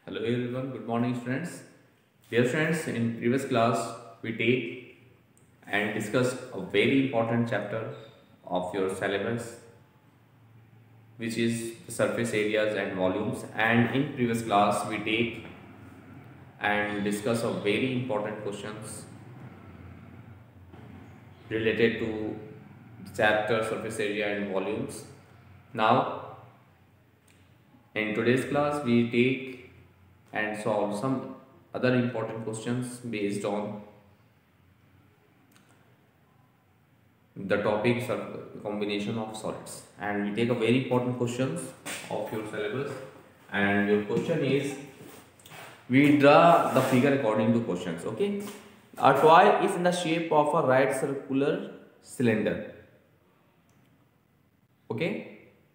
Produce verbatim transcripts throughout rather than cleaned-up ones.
Hello everyone, good morning students. Dear friends, in previous class we take and discussed a very important chapter of your syllabus, which is the surface areas and volumes, and in previous class we take and discuss a very important questions related to the chapter surface area and volumes. Now in today's class we take and solve some other important questions based on the topics of combination of solids, and we take a very important questions of your syllabus, and your question is we draw the figure according to questions. Okay, a toy is in the shape of a right circular cylinder. Okay,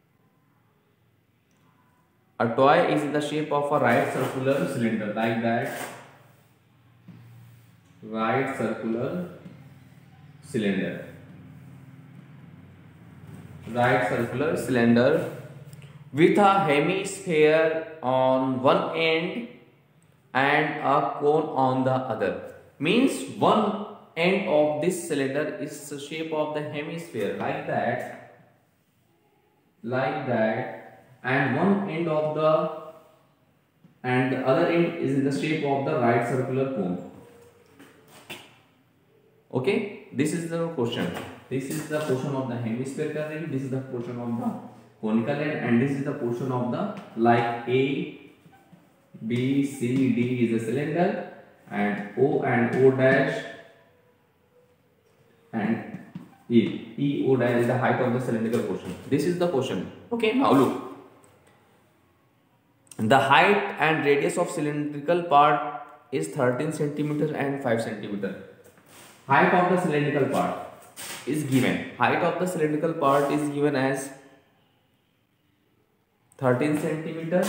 a toy is in the shape of a right circular cylinder, like that. Right circular cylinder. Right circular cylinder with a hemisphere on one end and a cone on the other. Means one end of this cylinder is the shape of the hemisphere, like that. Like that. And one end of the and the other end is in the shape of the right circular cone. Okay, this is the question. This is the portion of the hemispherical ring, this is the portion of the conical end, and this is the portion of the, like A, B, C, D is a cylinder, and O and O dash and E. E, O dash is the height of the cylindrical portion. This is the portion. Okay, now look. The height and radius of cylindrical part is thirteen centimeter and five centimeter. Height of the cylindrical part is given. Height of the cylindrical part is given as thirteen centimeter,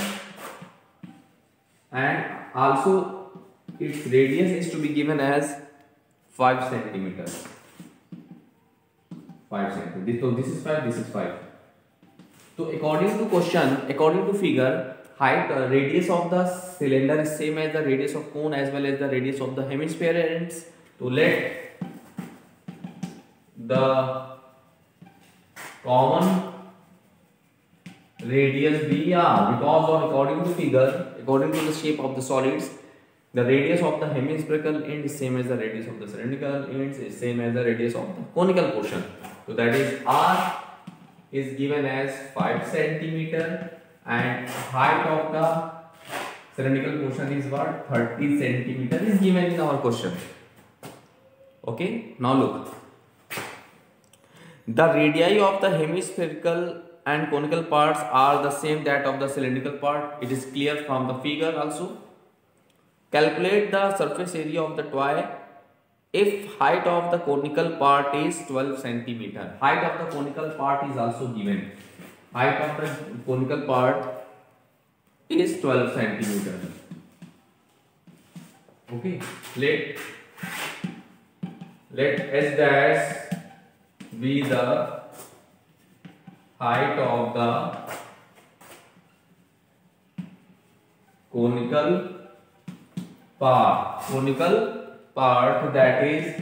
and also its radius is to be given as five centimeters. five centimeters. So this is five, this is five. So according to question, according to figure, height uh, radius of the cylinder is same as the radius of cone as well as the radius of the hemisphere ends. To let the common radius be, yeah, because of according to figure, according to the shape of the solids, the radius of the hemispherical end is same as the radius of the cylindrical ends is same as the radius of the conical portion. So that is R is given as five centimeter. And height of the cylindrical portion is what? thirty centimeter is given in our question. Okay, now look. The radii of the hemispherical and conical parts are the same that of the cylindrical part. It is clear from the figure also. Calculate the surface area of the toy if height of the conical part is twelve centimeter. Height of the conical part is also given. Height of the conical part is twelve centimeter. Okay, let let S dash be the height of the conical part. Conical part, that is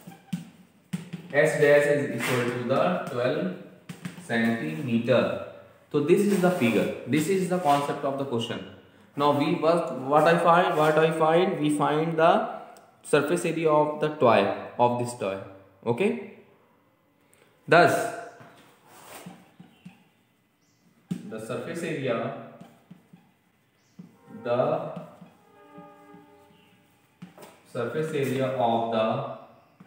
S dash is equal to the twelve centimeter. So this is the figure. This is the concept of the question. Now we work. What I find? What I find? We find the surface area of the toy of this toy. Okay. Thus, the surface area, the surface area of the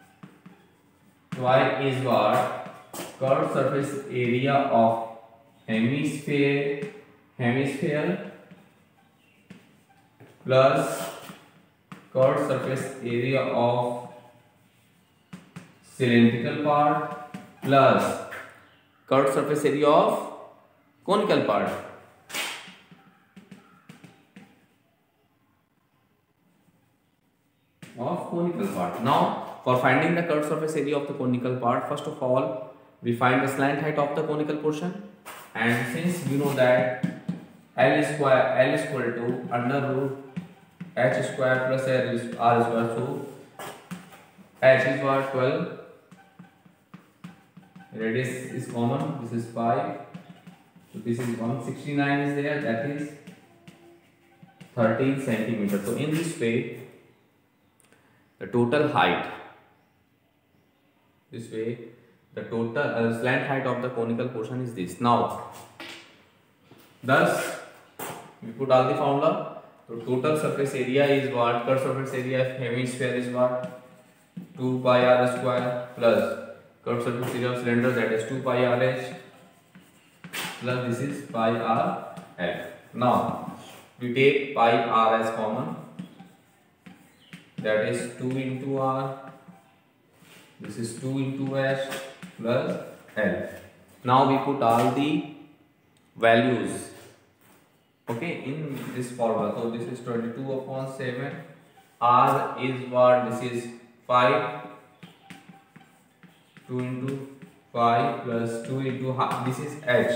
toy is what? Curved surface area of hemisphere hemisphere plus curved surface area of cylindrical part plus curved surface area of conical part. Of conical part. Now, for finding the curved surface area of the conical part, first of all, we find the slant height of the conical portion, and since you know that L square L is equal to under root h square plus r is r square. So h is what, twelve, radius is common, this is five, so this is one hundred sixty-nine is there, that is thirteen centimeters. So in this way the total height, this way the total uh, slant height of the conical portion is this. Now thus we put all the formula. So total surface area is what, curved surface area of hemisphere is what, two pi r square plus curved surface area of cylinder, that is two pi r h plus this is pi r l. Now we take pi r as common, that is two into r, this is two into h plus l. Now we put all the values, okay, in this formula. So this is twenty-two upon seven, r is what, this is five, two into five plus two into half, this is h.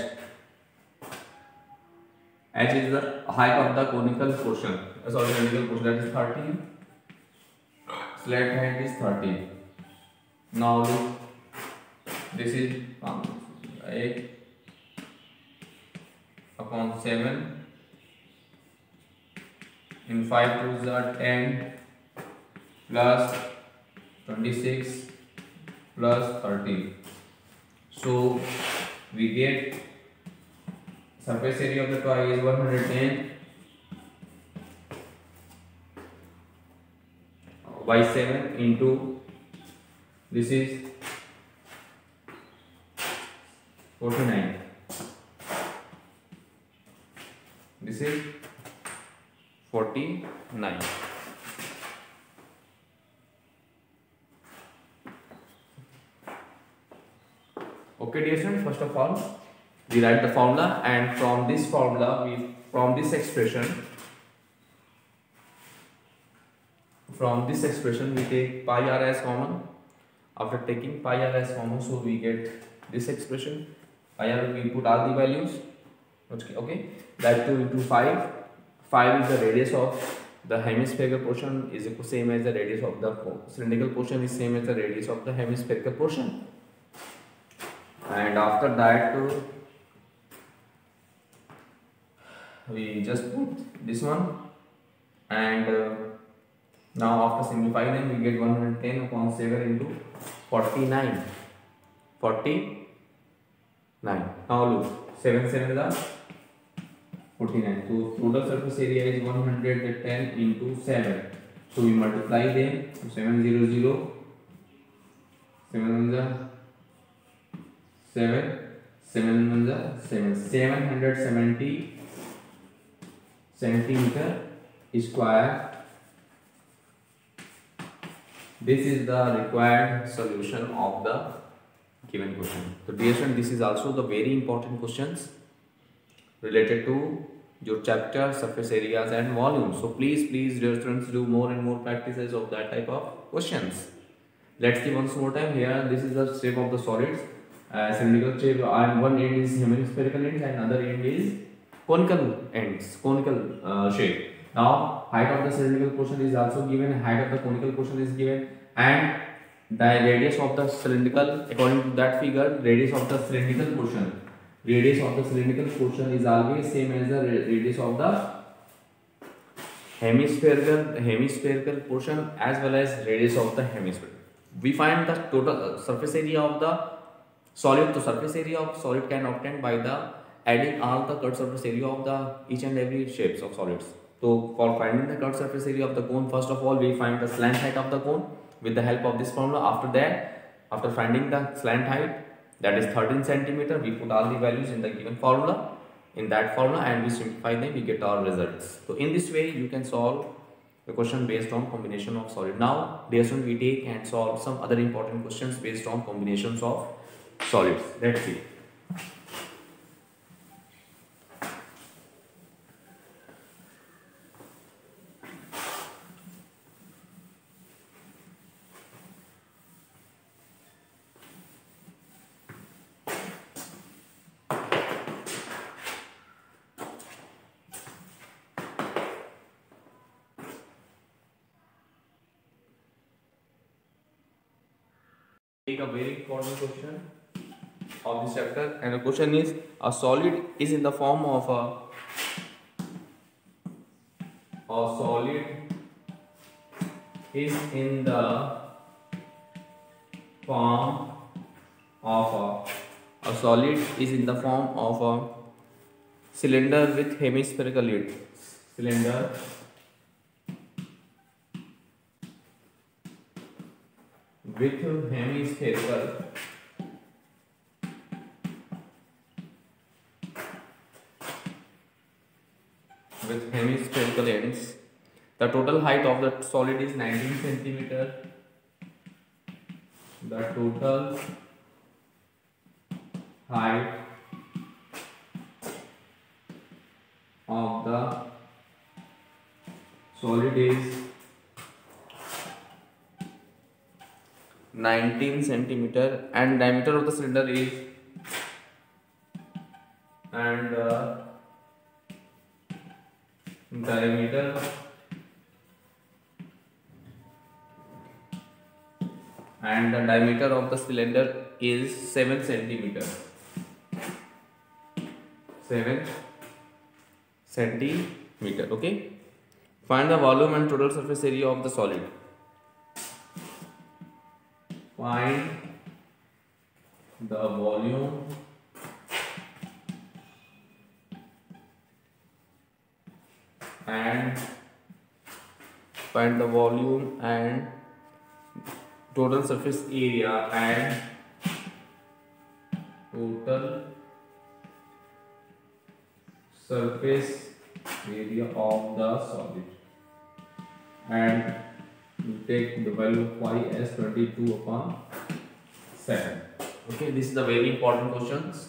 H is the height of the conical portion, uh, sorry, conical portion, that is thirteen, slant height is thirteen. Now look, this is um, eight upon seven, in five twos are ten plus twenty-six plus thirteen. So we get surface area of the toy is one hundred ten by seven into, this is forty-nine, this is forty-nine. Okay dear students, first of all we write the formula, and from this formula we from this expression from this expression we take pi r as common. After taking pi r as common, so we get this expression. Pi r, we put all the values, okay, okay, that two into five, five is the radius of the hemispherical portion, is the same as the radius of the cylindrical portion is same as the radius of the hemispherical portion. And after that uh, we just put this one, and uh, now after simplifying them we get one hundred ten upon seven into forty-nine, forty-nine. Now look, seven seven is forty-nine, so total surface area is one hundred ten into seven, so we multiply them, so seven zero zero, seven one seven, seven one seven, seven hundred seventy centimeter square. This is the required solution of the given question. So dear student, this is also the very important questions related to your chapter surface areas and volumes. So please, please dear students, do more and more practices of that type of questions. Let's see once more time. Here this is the shape of the solids, uh, cylindrical shape, and one end is hemispherical ends and other end is conical ends, conical uh, shape. Now height of the cylindrical portion is also given, height of the conical portion is given, and the radius of the cylindrical, according to that figure, radius of the cylindrical portion, radius of the cylindrical portion is always same as the radius of the hemispherical hemispherical portion as well as radius of the hemisphere. We find the total surface area of the solid. The surface area of solid can obtain by the adding all the cut surface area of the each and every shapes of solids. So for finding the cut surface area of the cone, first of all we find the slant height of the cone with the help of this formula. After that, after finding the slant height, that is thirteen centimeter, we put all the values in the given formula, in that formula, and we simplify them, we get our results. So in this way you can solve the question based on combination of solid. Now dear student, we take and solve some other important questions based on combinations of solids. Let's see. take a very important question of this chapter, and the question is: a solid is in the form of a a solid is in the form of a a solid is in the form of a cylinder with hemispherical lid. Cylinder with hemispherical with hemispherical ends. The total height of the solid is nineteen centimeter. The total height of the solid is nineteen centimeter, and diameter of the cylinder is and uh, diameter and the diameter of the cylinder is seven centimeter. seven centimeter. Okay. Find the volume and total surface area of the solid. Find the volume and find the volume and total surface area and total surface area of the solid, and you take the value of y as twenty-two upon seven. Okay, this is the very important questions,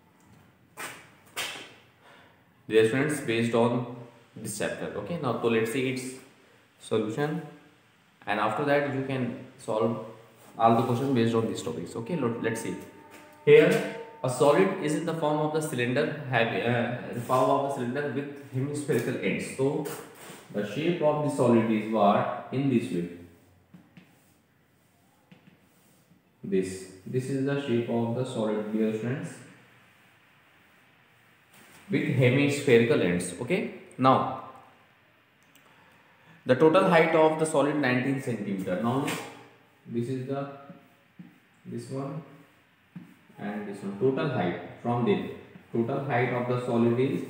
dear friends, based on this chapter. Okay, now so let's see its solution, and after that you can solve all the questions based on these topics. Okay, let's see. Here a solid is in the form of the cylinder, having uh, the form of the cylinder with hemispherical ends. So the shape of the solid is what? In this way. This this is the shape of the solid, dear friends, with hemispherical ends. Okay. Now the total height of the solid nineteen centimeter. Now this is the this one and this one. Total height from this. Total height of the solid is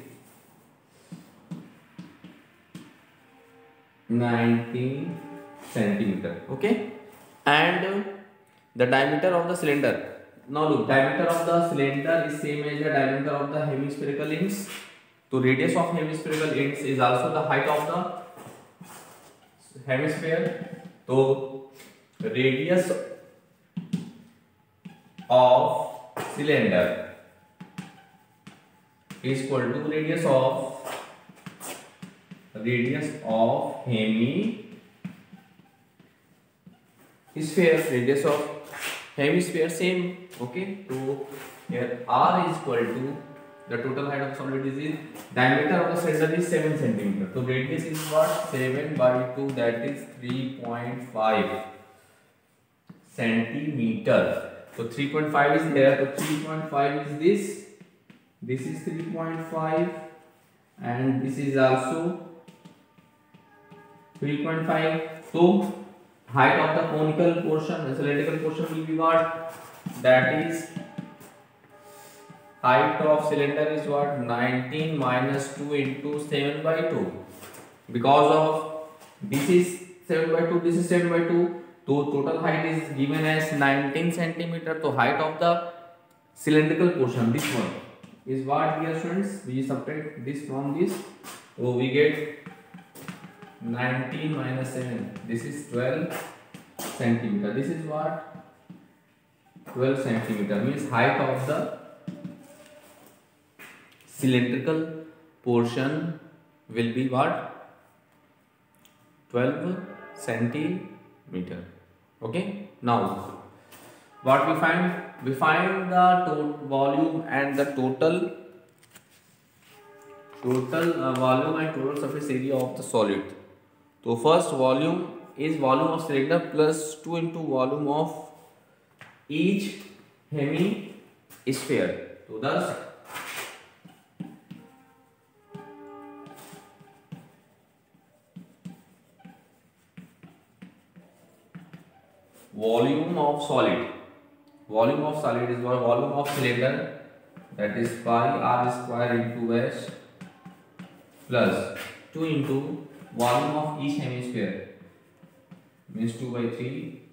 nineteen centimeter. Okay, and uh, the diameter of the cylinder. Now look, diameter of the cylinder is same as the diameter of the hemispherical ends. So radius of hemispherical ends is also the height of the hemisphere. So radius of cylinder is equal to radius of radius of hemisphere. Radius of hemisphere same. Okay, so here r is equal to the total height of solid is diameter of the cylinder is seven centimeter. So radius is what? seven by two, that is three point five centimeter. So three point five is there. So three point five is this. This is three point five, and this is also three point five. So height of the conical portion, the cylindrical portion will be what? That is height of cylinder is what? nineteen minus two into seven by two. Because of this is seven by two, this is seven by two. So total height is given as nineteen centimeter. So height of the cylindrical portion, this one, is what, dear friends? We subtract this from this. So we get nineteen minus seven. This is twelve centimeter. This is what? twelve centimeter. Means height of the cylindrical portion will be what? twelve centimeter. Okay. Now what we find? We find the volume and the total total uh, volume and total surface area of the solid. So first volume is volume of cylinder plus two into volume of each hemisphere. So thus volume of solid, volume of solid is what? Volume of cylinder, that is pi r square into s plus two into volume of each hemisphere, means two by three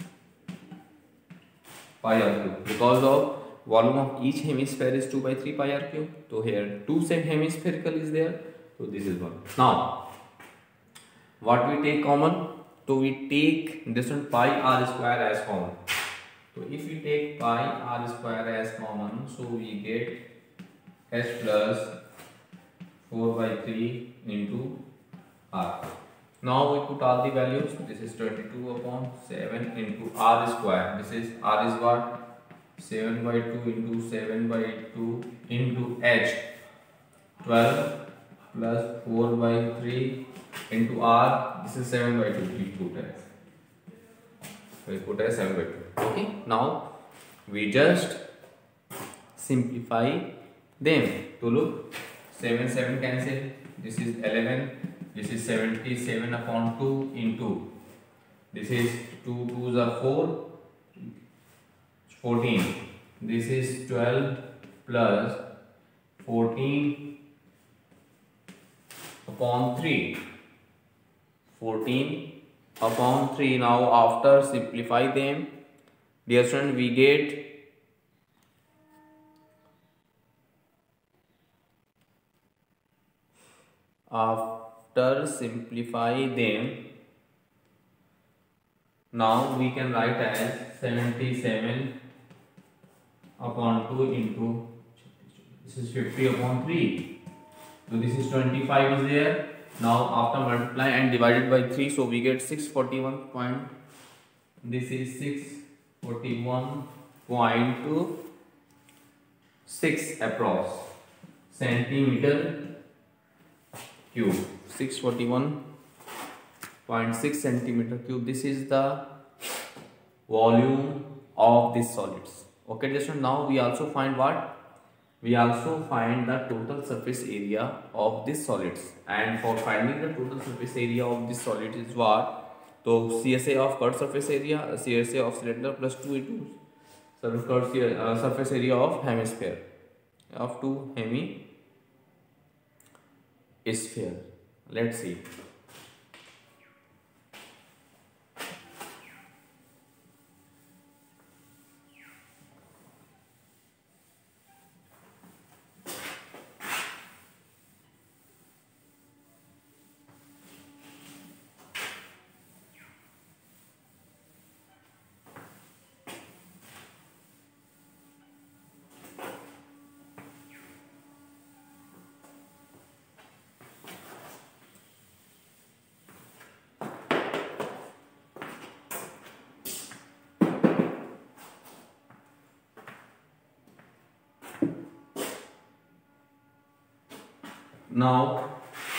pi r cube. Because of volume of each hemisphere is two by three pi r cube, so here two same hemispherical is there, so this is one. Now what we take common? So we take this one pi r square as common. So if we take pi r square as common, so we get s plus four by three into r. Now we put all the values. This is twenty-two upon seven into r square. This is r is what? seven by two into seven by two into h. twelve plus four by three into r. This is seven by two. We put as. We put as seven by two. Okay. Now we just simplify them. To look, seven seven cancel. This is eleven. This is seventy-seven upon two into. This is two twos are four. fourteen. This is twelve plus fourteen upon three. fourteen upon three. Now after simplify them, dear student, we get after simplify them, now we can write as seventy-seven upon two into, this is fifty upon three. So this is twenty-five is there. Now after multiply and divided by three, so we get six forty-one point, this is six forty-one point six approx centimeter cube. six forty-one point six centimeter cube. This is the volume of these solids. Okay, just now we also find what? We also find the total surface area of these solids, and for finding the total surface area of this solid is what? So C S A of curved surface area, C S A of cylinder plus two into curved uh, surface area of hemisphere, of two hemisphere. Let's see. Now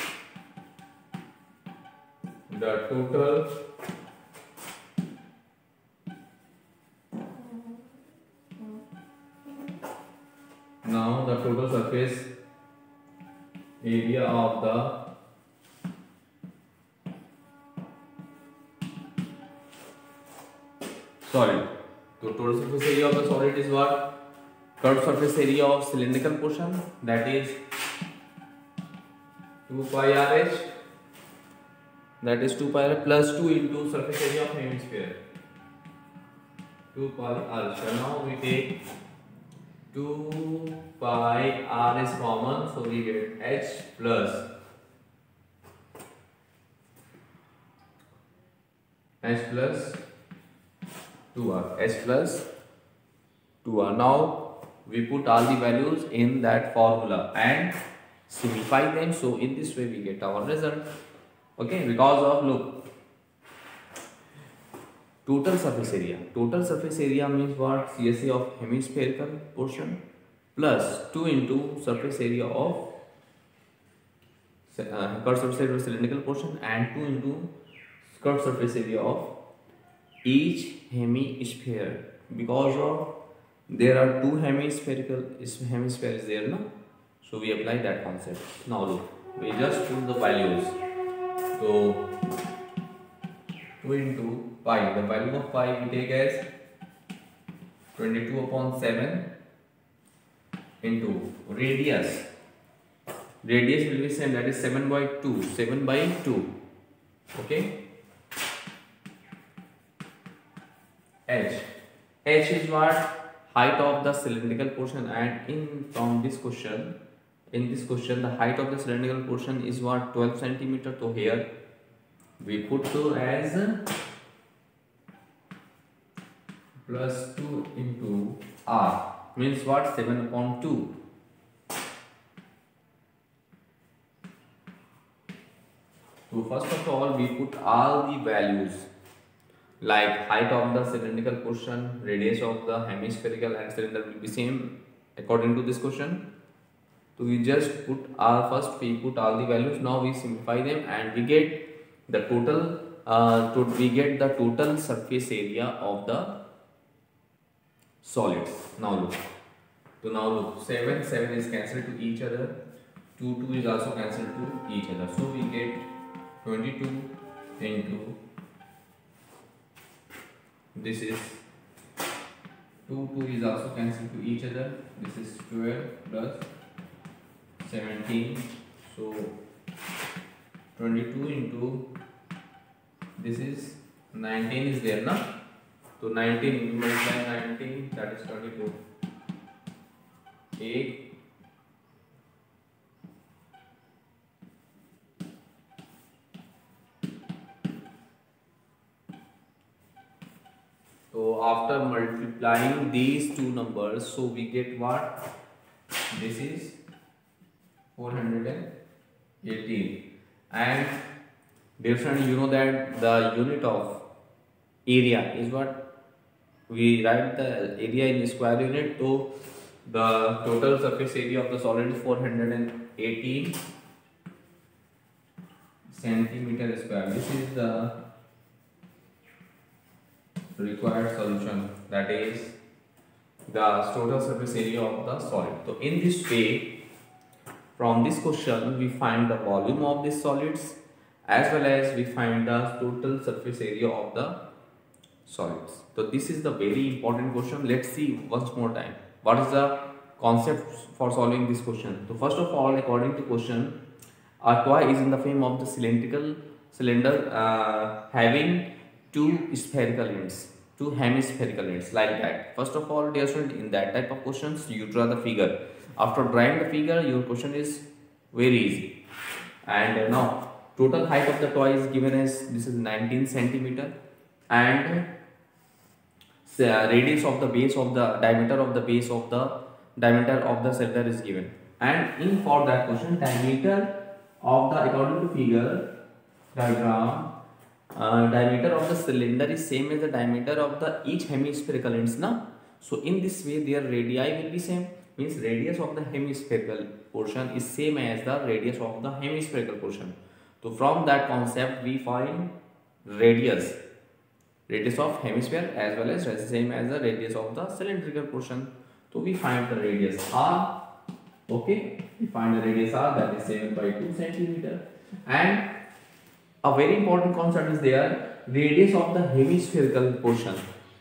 the total now the total surface area of the solid. So total surface area of the solid is what? Curved surface area of cylindrical portion, that is two pi r h, that is two pi r plus two into surface area of hemisphere, two pi r. So now we take two pi r is common, so we get h plus h plus two r, h plus two r. Now we put all the values in that formula and simplify them, so in this way we get our result. Okay, because of, look, total surface area. Total surface area means what? C S A of hemispherical portion plus two into surface area of uh, curved surface area of cylindrical portion and two into curved surface area of each hemisphere. because of there are two hemispherical hemisphere is there, no? So we apply that concept. Now look, we just put the values. So two into pi, the value of pi we take as twenty-two upon seven into radius. Radius will be same, that is seven by two. seven by two. Okay. H. H is what? Height of the cylindrical portion, and in from this question, in this question the height of the cylindrical portion is what? twelve centimeter. So here we put two as plus two into R, means what? seven upon two. So first of all we put all the values like height of the cylindrical portion, radius of the hemispherical and cylinder will be same according to this question. So we just put our first we put all the values. Now we simplify them and we get the total uh, to, we get the total surface area of the solids. Now look, so now look, seven seven is cancelled to each other, two two is also cancelled to each other. So we get twenty-two into this is two two is also cancelled to each other. This is twelve plus seventeen. So twenty-two into this is nineteen is there, na? So nineteen multiply nineteen, that is twenty-two. eight So after multiplying these two numbers, so we get what? This is four hundred eighteen. And dear friend, you know that the unit of area is what? We write the area in square unit. So the total surface area of the solid is four hundred eighteen centimeter square. This is the required solution, that is the total surface area of the solid. So in this way, from this question we find the volume of these solids as well as we find the total surface area of the solids. So this is the very important question. Let's see once more time what is the concept for solving this question. So first of all, according to question, a toy is in the frame of the cylindrical cylinder uh, having two spherical ends, two hemispherical ends, like that. First of all, dear student, in that type of questions you draw the figure. After drawing the figure, your question is very easy. And uh, now total height of the toy is given as this is nineteen centimeter, and uh, radius of the base of the diameter of the base of the diameter of the cylinder is given. And in for that question, diameter of the according to figure diagram, Uh, diameter of the cylinder is same as the diameter of the each hemispherical ends, na? So in this way their radii will be same, means radius of the hemispherical portion is same as the radius of the hemispherical portion. So from that concept we find radius radius of hemisphere as well as same as the radius of the cylindrical portion. So we find the radius r. Okay, we find the radius r, that is seven by two centimeter. And a very important concept is there, radius of the hemispherical portion.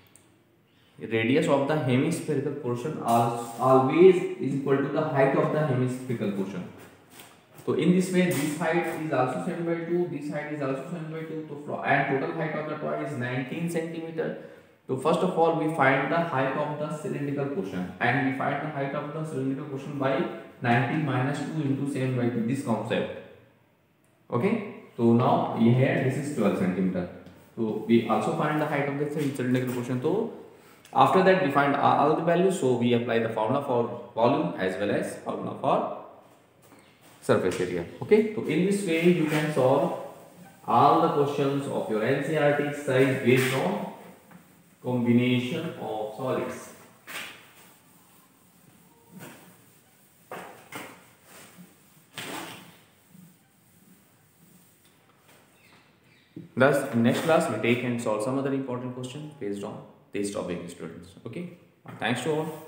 Radius of the hemispherical portion always is equal to the height of the hemispherical portion. So in this way, this height is also seven by two, this height is also seven by two, so and total height of the toy is nineteen centimeter. So first of all, we find the height of the cylindrical portion, and we find the height of the cylindrical portion by nineteen minus two into seven by two. This concept. Okay. So now here this is twelve centimeter. So we also find the height of the cylindrical portion. So after that we find all the values. So we apply the formula for volume as well as formula for surface area. Okay. So in this way you can solve all the questions of your N C E R T exercise based on combination of solids. Thus, in next class we take and solve some other important questions based on this. this topic, students. Okay, thanks to all.